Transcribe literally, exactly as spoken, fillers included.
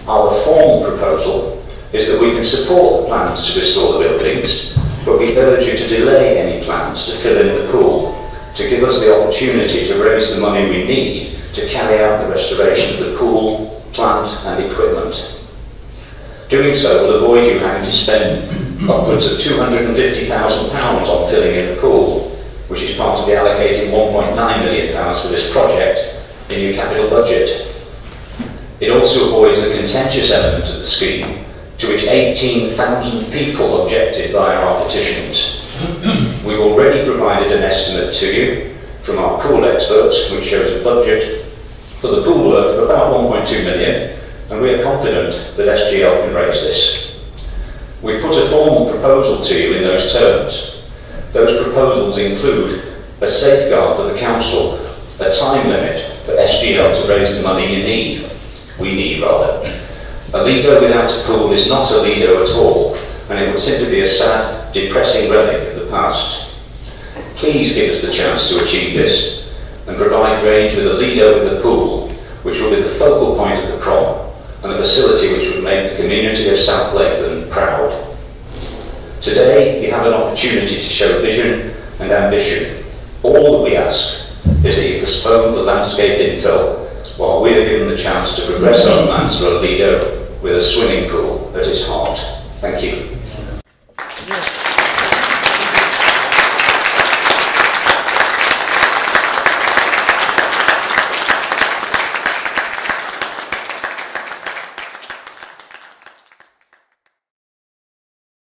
Our formal proposal is that we can support the plans to restore the buildings, but we urge you to delay any plans to fill in the pool, to give us the opportunity to raise the money we need to carry out the restoration of the pool, plant and equipment. Doing so will avoid you having to spend upwards of two hundred and fifty thousand pounds on filling in the pool, which is part of the allocating one point nine million pounds for this project in your capital budget. It also avoids the contentious element of the scheme, to which eighteen thousand people objected via our petitions. We've already provided an estimate to you from our pool experts, which shows a budget for the pool work of about one point two million, and we are confident that S G L can raise this. We've put a formal proposal to you in those terms. Those proposals include a safeguard for the council, a time limit for S G L to raise the money you need. We need, rather. A Lido without a pool is not a Lido at all, and it would simply be a sad, depressing relic of the past. Please give us the chance to achieve this, and provide Grange with a Lido with a pool, which will be the focal point of the prom, and a facility which would make the community of South Lakeland proud. Today, you have an opportunity to show vision and ambition. All that we ask is that you postpone the landscape infill while we are given the chance to progress our plans for a Lido with a swimming pool at its heart. Thank you.